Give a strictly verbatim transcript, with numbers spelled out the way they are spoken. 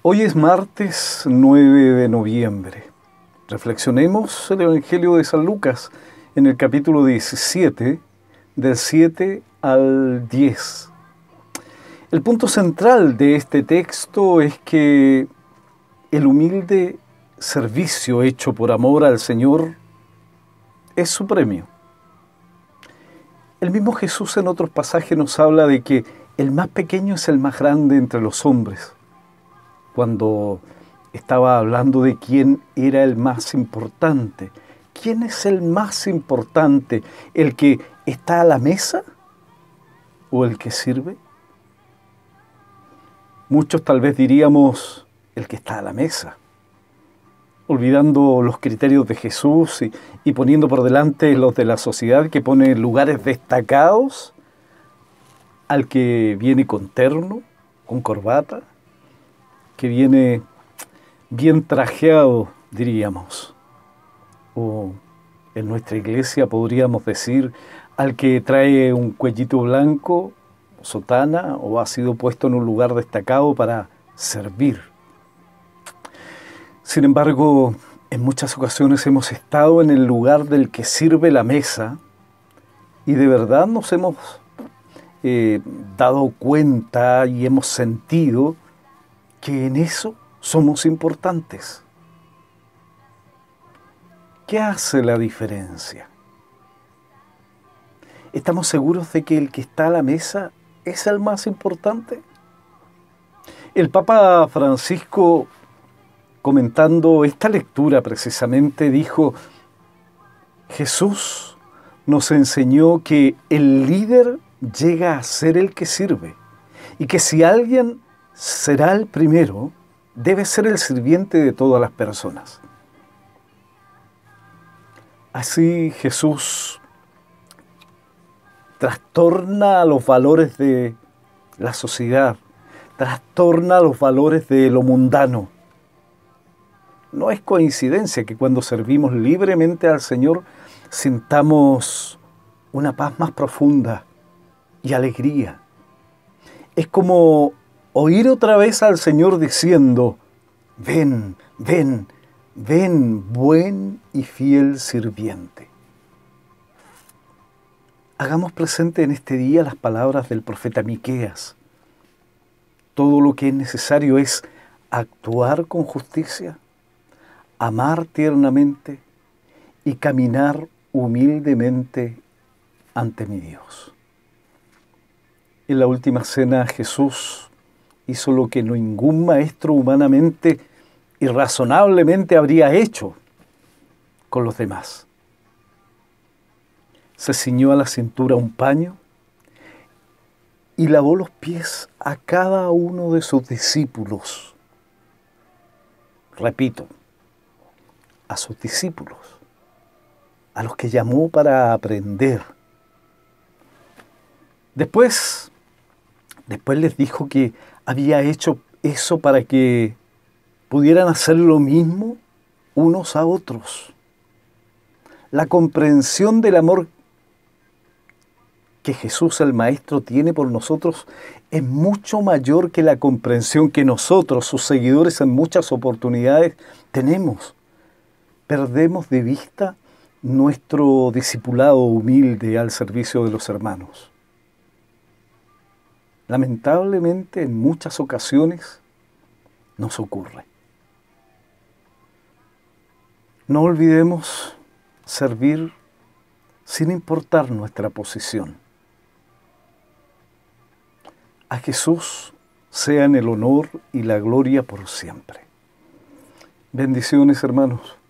Hoy es martes nueve de noviembre. Reflexionemos el Evangelio de San Lucas en el capítulo diecisiete, del siete al diez. El punto central de este texto es que el humilde servicio hecho por amor al Señor es su premio. El mismo Jesús en otros pasajes nos habla de que el más pequeño es el más grande entre los hombres, cuando estaba hablando de quién era el más importante. ¿Quién es el más importante? ¿El que está a la mesa o el que sirve? Muchos tal vez diríamos el que está a la mesa, olvidando los criterios de Jesús y, y poniendo por delante los de la sociedad, que pone lugares destacados al que viene con terno, con corbata, que viene bien trajeado, diríamos. O en nuestra iglesia podríamos decir al que trae un cuellito blanco, sotana, o ha sido puesto en un lugar destacado para servir. Sin embargo, en muchas ocasiones hemos estado en el lugar del que sirve la mesa y de verdad nos hemos eh, dado cuenta y hemos sentido que en eso somos importantes. ¿Qué hace la diferencia? ¿Estamos seguros de que el que está a la mesa es el más importante? El Papa Francisco, comentando esta lectura precisamente, dijo: Jesús nos enseñó que el líder llega a ser el que sirve, y que si alguien será el primero, debe ser el sirviente de todas las personas. Así Jesús trastorna los valores de la sociedad, trastorna los valores de lo mundano. No es coincidencia que cuando servimos libremente al Señor sintamos una paz más profunda y alegría. Es como oír otra vez al Señor diciendo: ven, ven, ven, buen y fiel sirviente. Hagamos presente en este día las palabras del profeta Miqueas. Todo lo que es necesario es actuar con justicia, amar tiernamente y caminar humildemente ante mi Dios. En la última cena Jesús hizo lo que ningún maestro humanamente y razonablemente habría hecho con los demás. Se ciñó a la cintura un paño y lavó los pies a cada uno de sus discípulos. Repito, a sus discípulos, a los que llamó para aprender. Después, después les dijo que había hecho eso para que pudieran hacer lo mismo unos a otros. La comprensión del amor que Jesús el Maestro tiene por nosotros es mucho mayor que la comprensión que nosotros, sus seguidores, en muchas oportunidades tenemos. Perdemos de vista nuestro discipulado humilde al servicio de los hermanos. Lamentablemente, en muchas ocasiones nos ocurre. No olvidemos servir sin importar nuestra posición. A Jesús sean el honor y la gloria por siempre. Bendiciones, hermanos.